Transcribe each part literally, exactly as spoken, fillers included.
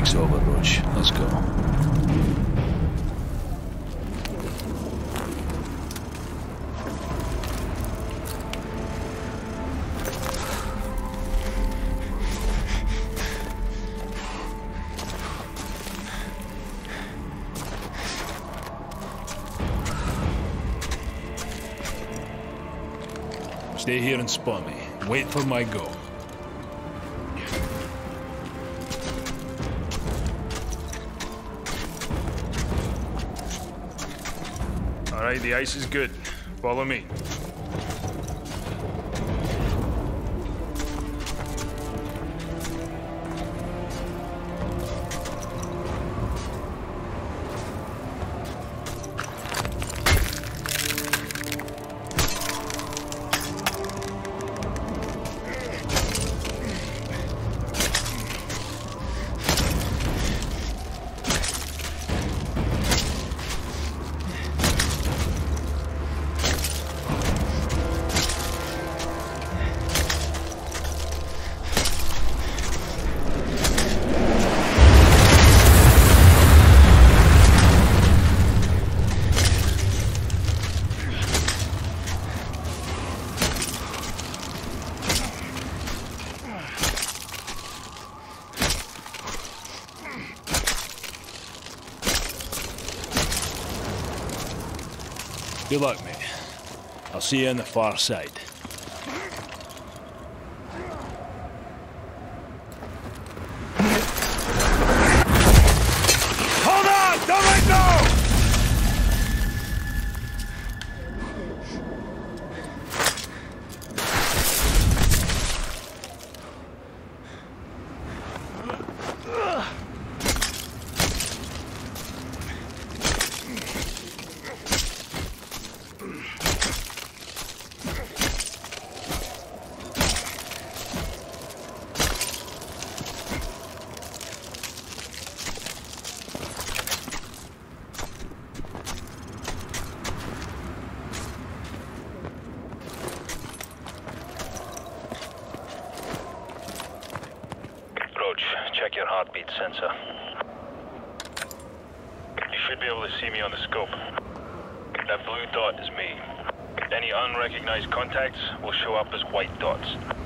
break's over, Roach. Let's go. Stay here and spot me. Wait for my go. All right, the ice is good. Follow me. Good luck, mate. I'll see you on the far side. Hold on! Don't let go! Check your heartbeat sensor. You should be able to see me on the scope. That blue dot is me. Any unrecognized contacts will show up as white dots.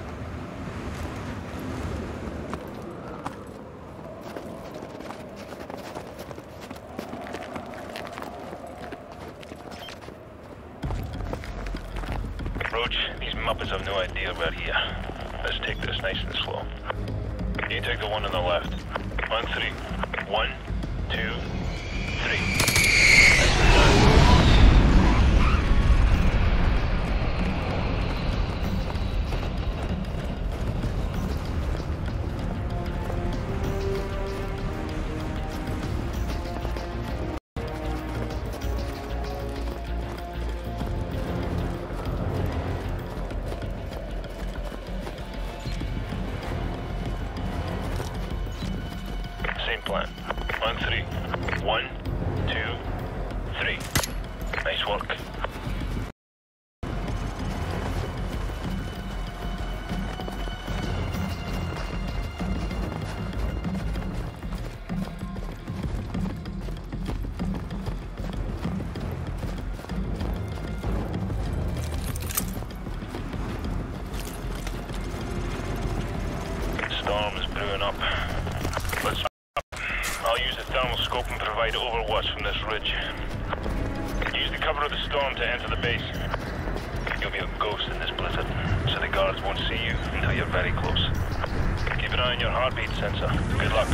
Roach, these Muppets have no idea we're here. Let's take this nice and slow. You take the one on the left. On three. One, two, three. Same plan. On three. One, two, three. Nice work. Storm is brewing up. Let's I'll use the thermal scope and provide overwatch from this ridge. Use the cover of the storm to enter the base. You'll be a ghost in this blizzard, so the guards won't see you until you're very close. Keep an eye on your heartbeat sensor. Good luck.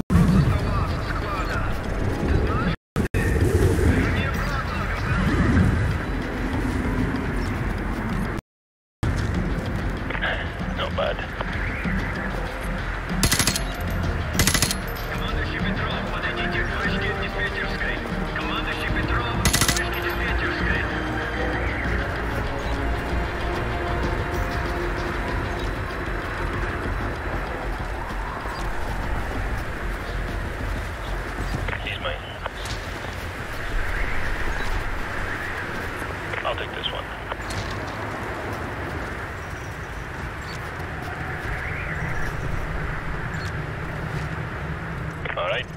Not bad. I'll take this one.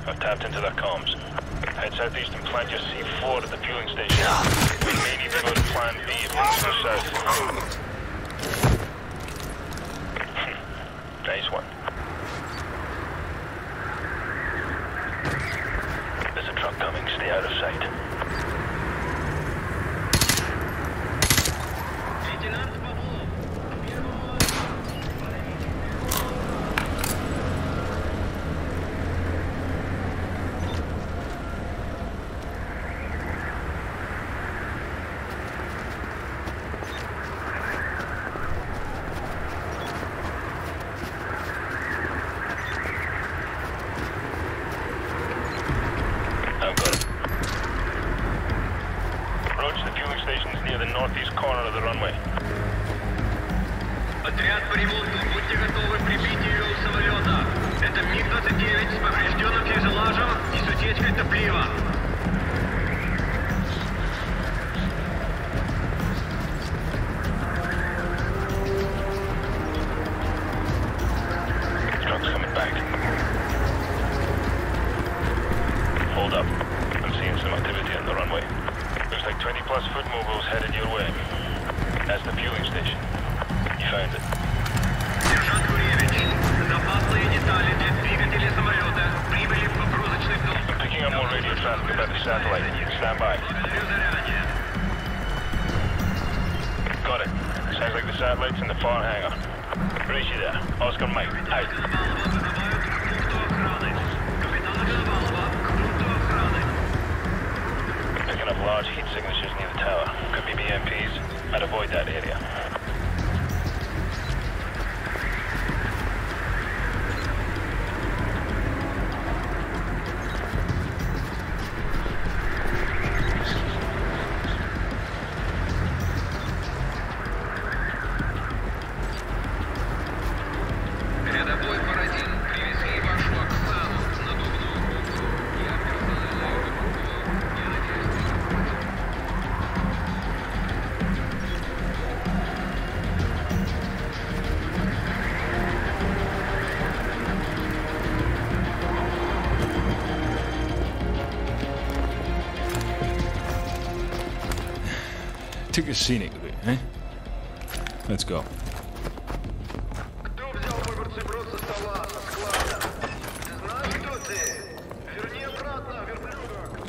I've tapped into their comms. Head southeast and plant your C four at the fueling station. We may need to go to plan B if things go south. Nice one. There's a truck coming. Stay out of sight. Northeast corner of the runway. Отряд по ремонту. Будьте готовы к прибитию самолета. Это МиГ двадцать девять с поврежденным фюзеляжем и с утечкой топлива. Truck's coming back. Hold up. I'm seeing some activity on the runway. Looks like twenty plus foot mobiles headed your way. That's the fueling station. You found it. Сержант Гуревич, запасные детали для двигателя самолета прибыли в погрузочный дом. I'm picking up more radio traffic about the satellite. Stand by. Got it. Sounds like the satellite's in the far hangar. Race you there. Oscar Mike, out. Picking up large heat signatures near the tower. Could be B M Ps. I'd avoid that area. Рядовой Бородин, привези вашу Оксану на дубную букву. Я персональную букву. Я Took a scenic route, eh? Let's go. Кто взял мой бутерброд со стола, со склада? Ты знаешь, кто ты? Верни обратно, верблюдок.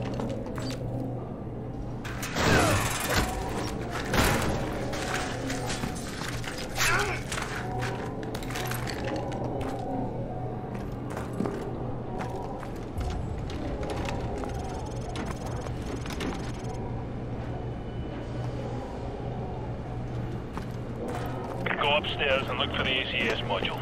Go upstairs and look for the A C S module.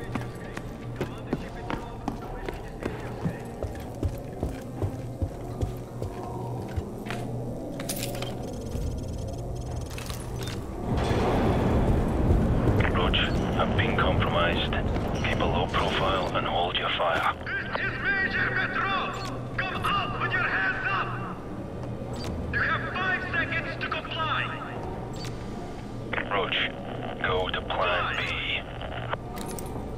Roach, I'm being compromised. Keep a low profile and hold your fire. This is Major Petrov! Come up with your hands up! You have five seconds to comply! Roach, go to plan B.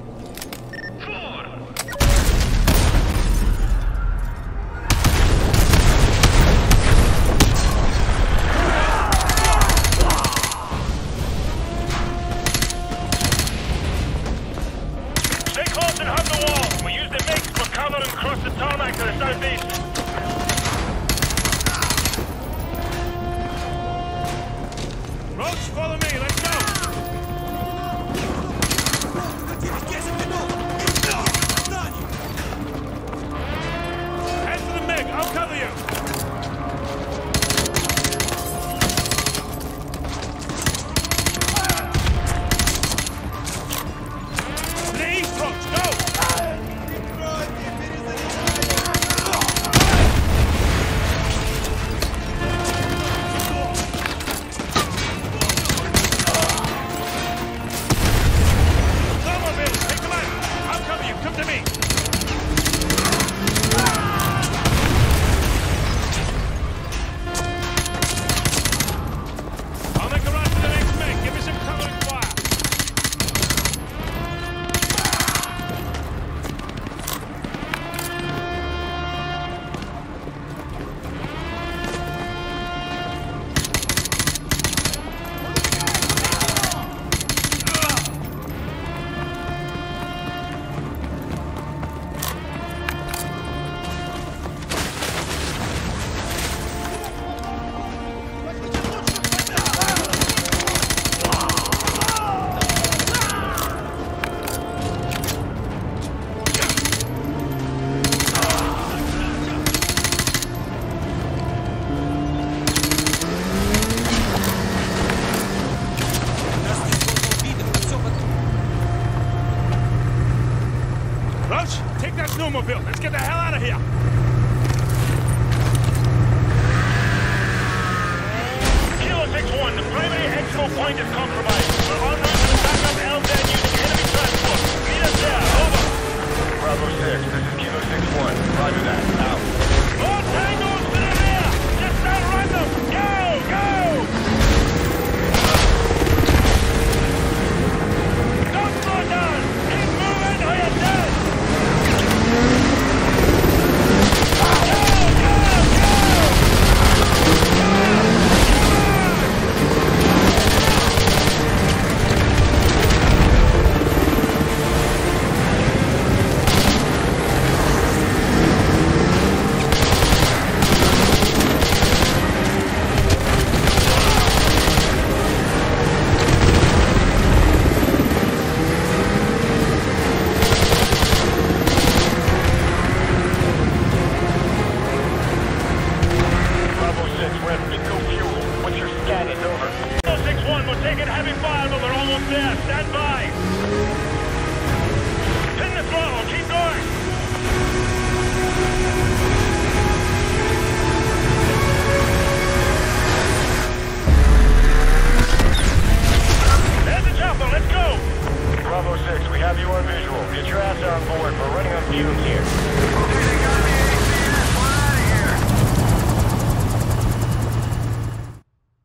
get the hell out of here! Kilo six one, the primary exfil point is compromised. We're en route to the backup L Z using enemy transport. Meet us there, over. Bravo six, this is Kilo six one. Roger that, out. More tangos to the rear! Just outrun them! Go! Go! Don't slow down! Keep moving or you're dead! Go! Go! Bravo six, we have you on visual. Get your ass on board. We're running on fumes here.